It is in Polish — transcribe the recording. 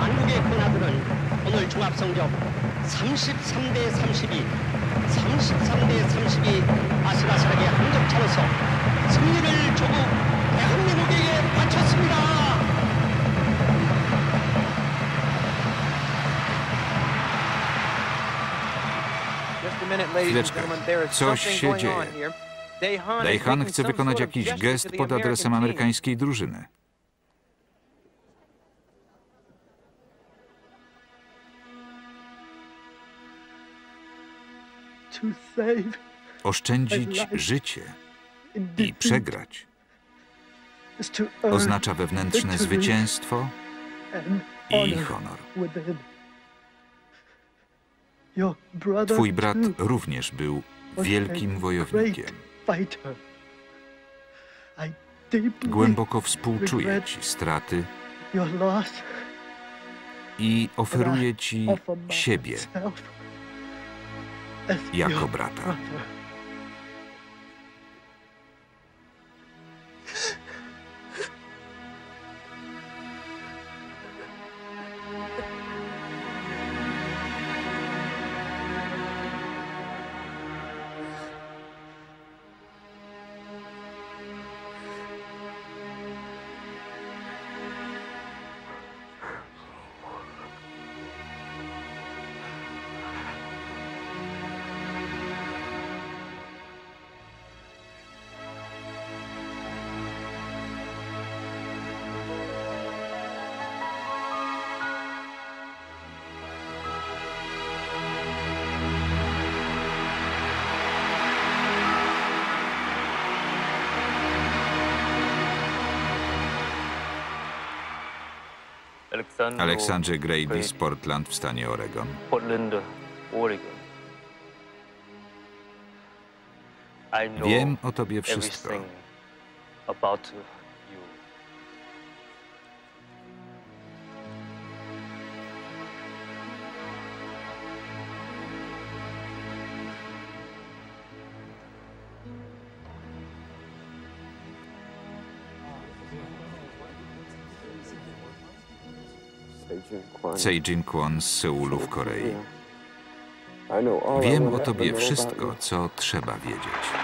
한국의 권하들은 오늘 종합성적 33대 32, 33대 32 아슬아슬하게 한 점 차로서 승리를 조국 대한민국에게 바쳤습니다. Chwileczkę. Coś się dzieje. Daehan chce wykonać jakiś gest pod adresem amerykańskiej drużyny. Oszczędzić życie i przegrać oznacza wewnętrzne zwycięstwo i honor. Twój brat również był wielkim wojownikiem. Głęboko współczuję ci straty i oferuję ci siebie jako brata. Aleksandrze Grady z Portland w stanie Oregon. Wiem o tobie wszystko. Seijin Kwon z Seulu w Korei. Wiem o tobie wszystko, co trzeba wiedzieć.